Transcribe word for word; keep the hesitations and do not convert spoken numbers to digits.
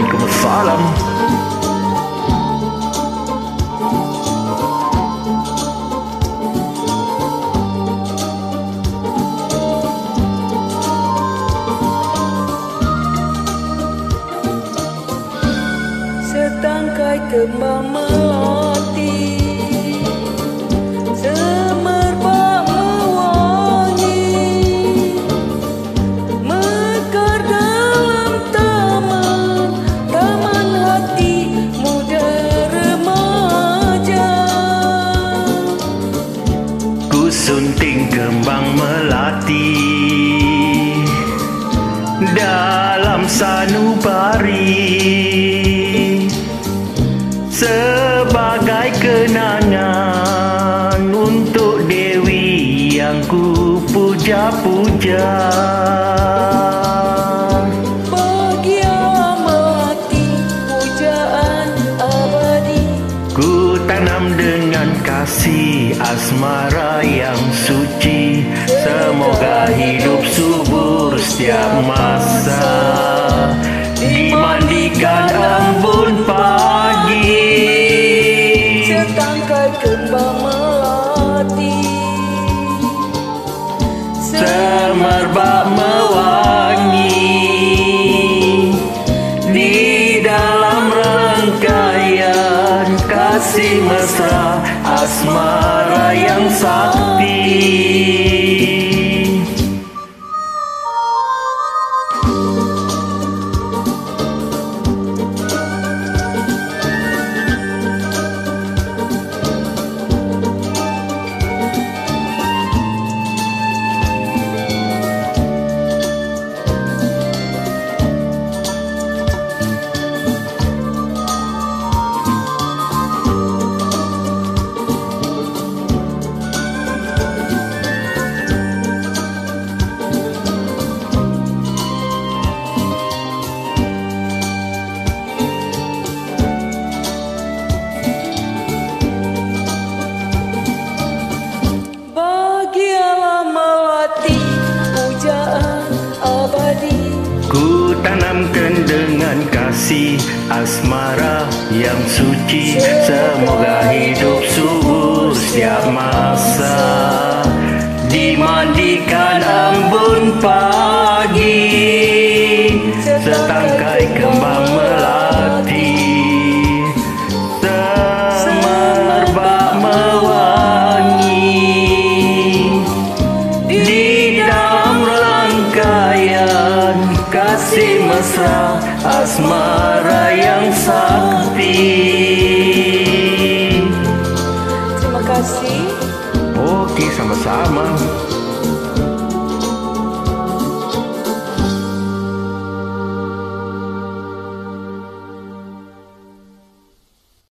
Waalaikumsalam. Setangkai kembang melati, semerbak mewangi, mekar dalam taman, taman hati muda remaja. Ku sunting kembang melati dalam sanubari sebagai kenangan untuk Dewi yang ku puja-puja. Bagi melati pujaan abadi, Ku tanam dengan kasih asmara yang suci, semoga hidup subur setiap masa, dimandikan embun pagi. setangkai kembang melati, Semerbak mewangi di dalam rangkaian kasih mesra asmara yang sakti. Ku tanamkan dengan kasih asmara yang suci, semoga hidup subur setiap masa, dimandikan embun pagi. Setangkai kembang melati, semerbak mewangi di dalam rangkaian kasih mesra asmara yang sakti. Terima kasih. Oke, sama-sama.